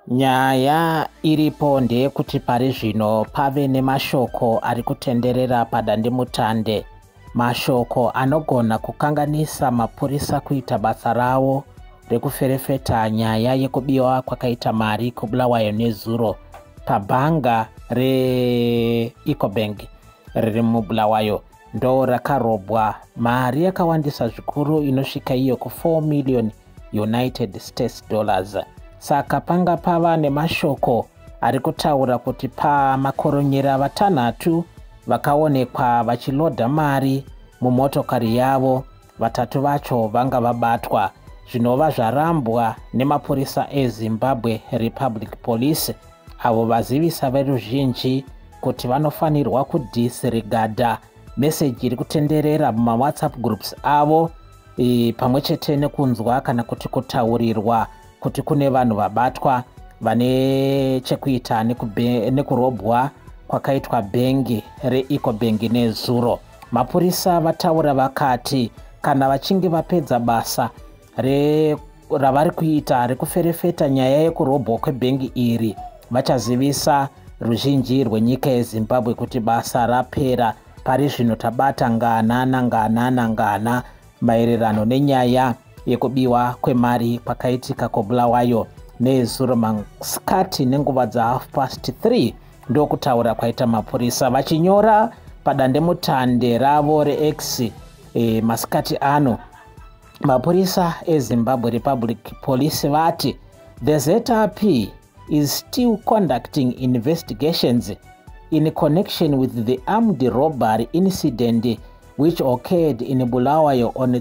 Nyaya iripo ndeyekuti pari zvino pave nemashoko ari kutenderera padandemutande, mashoko anogona kukanganisa mapurisa kuita basa ravo rekuferefeta nyaya yekubiwa kwakaita mari kuBulawayo nezuro pabhanga reEcobank riri muBulawayo. Ndo rakarobwa mari yakawandisa zvikuru inosvika iyo ku$4 million United States dollars. Saka panga pava nemashoko ari kutaura kuti pamakoronyera vatanhatu vakaonekwa vachilodha mari mumotokari yavo, 3 vacho vanga vabatwa, zvinova zvarambwa nemapurisa eZimbabwe Republic Police, avo vazivisa veruzhinji kuti vanofanirwa kudisregada meseji iri kutenderera mumawhatsapp groups avo, pamwe chete nekunzwa kana kuti kutaurirwa kuti kune vanhu vabatwa vane chekuita nekurobwa kwakaitwa bhengi reEcobank nezuro. Mapurisa vataura vakati kana vachinge vapedza basa ravari kuita rekuferefeta nyaya yekurobwa kwebhengi iri, vachazivisa ruzhinji rwenyika yeZimbabwe kuti basa rapera. Pari zvino tabata ngana maererano nenyaya yekubiwa kwemari kwakaitika kuBulawayo nezuro masikati nenguva dza3:30 ndokutaura kwaita mapurisa, vachinyora padandemutande ravo reX masikati ano. Mapurisa eZimbabwe Republic Police vati the ZRP is still conducting investigations in connection with the armed robbery incident which occurred in Bulawayo on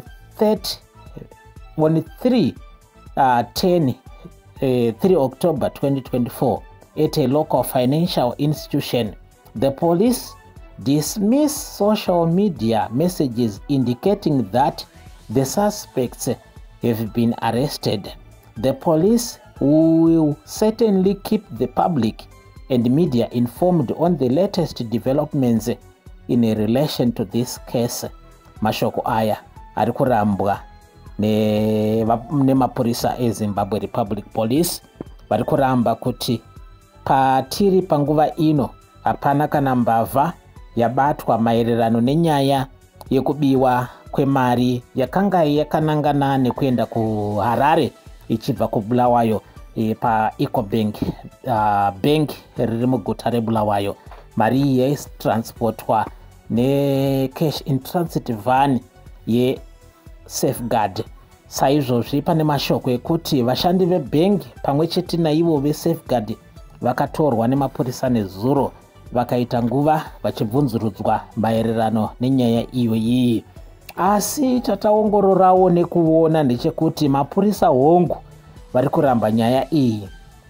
3 October 2024 at a local financial institution. The police dismissed social media messages indicating that the suspects have been arrested. The police will certainly keep the public and media informed on the latest developments in relation to this case. Mashoko aya ari kurambwa nemapurisa eZimbabwe Republic Police, vari kuramba kuti patiri panguva ino hapana kana mbavha yabatwa maererano nenyaya yekubiwa kwemari yakanga yakanangana nekuenda kuHarare ichibva kuBulawayo paEcobank bank riri muguta reBulawayo. Mari iyi yaitransportwa necash in transit van yeSafeguard. Saizvozvi pane mashoko ekuti vashandi vebhengi pamwe chete naivo veSafeguard vakatorwa nemapurisa nezuro vakaita nguva vachibvunzurudzwa maererano nenyaya iyi. Asi tataongororawo nekuona ndechekuti mapurisa hongu vari kuramba nyaya iyi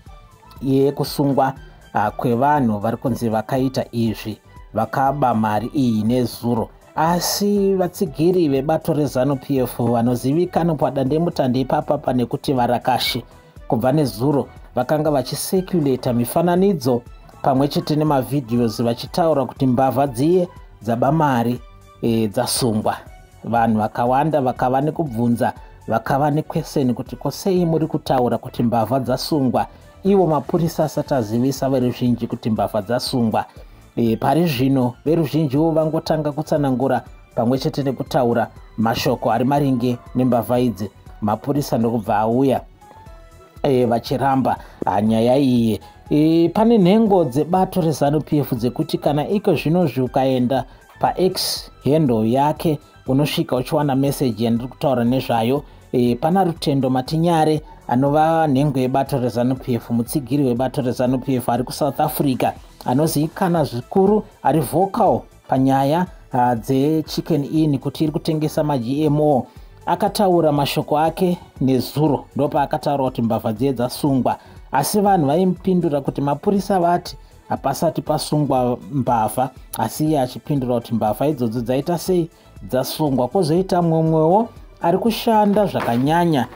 yekusungwa kwevanhu vari kunzi vakaita izvi, vakaba mari iyi nezuro. Asi vatsigiri vebato reZANU-PF vanozivikanwa padandemutande ipapa nekuti varakashi kubva nezuro vakanga vachicirculata mifananidzo pamwe chete nemavidheos vachitaura kuti mbavha dziye dzaba mari dzasungwa. Vanhu vakawanda vakava nekubvunza, vakava nekweseni kuti kosei muri kutaura kuti mbavha dzasungwa, ivo mapurisa asati azivisa veruzhinji kuti mbavha dzasungwa. Pari zvino veruzhinjiwo vangotanga kutsanangura pamwe chete nekutaura mashoko ari maringe nembavha idzi. Mapurisa ndokubva auya vachiramba nyaya iyi. Pane nhengo dzebato reZANU-PF dzekuti kana iko zvino ukaenda paX handle yake unosvika uchiwana meseji yandiri kutaura nezvayo. Pana Rutendo Matinyare anova nhengo yebato reZANU-PF, mutsigiri webato reZANU-PF ari kuSouth Africa, anozivikanwa zvikuru, ari vocal panyaya dzeChicken Inn kuti iri kutengesa maGMO. Akataura mashoko ake nezuro, ndopa akataura kuti mbavha dziye dzasungwa. Asi vanhu vaimupindura kuti mapurisa vati hapasati pasungwa mbavha, asi iye achipindura kuti mbavha idzodzo dzaita sei dzasungwa. Kwozoita mumwewo ari kushanda zvakanyanya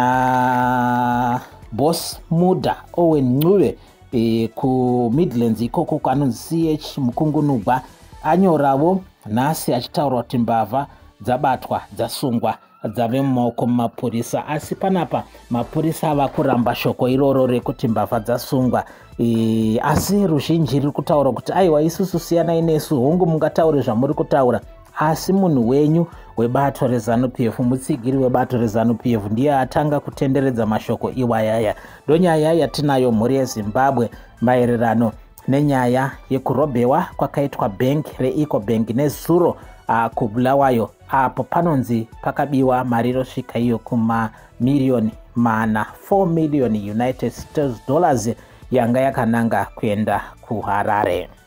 naBoss Muda Owen Ncube kuMidlands ikoko kanonzi CH Mukungunugwa, anyoravo nhasi achitaura kuti mbavha dzabatwa dzasungwa. dzave mumaoko mumapurisa. Asi panapa mapurisa ava kuramba shoko iroro rekuti mbavha dzasungwa. Asi ruzhinji riri kutaura kuti aiwa isusu siyanai nesu, hongu mungataure zvamuri kutaura, asi munhu wenyu webato reZANU-PF, mutsigiri webato reZANU-PF ndiye atanga kutenderedza mashoko iwayaya. Ndonyaya yatinayo mhuri yeZimbabwe maererano nenyaya yekurobhewa kwakaitwa bhengi reEcobank nezuro kubulawayo, apo panonzi pakabiwa mari inosvika iyo kumamiliyoni mana 4 million United States dollars yanga yakananga kuenda kuHarare.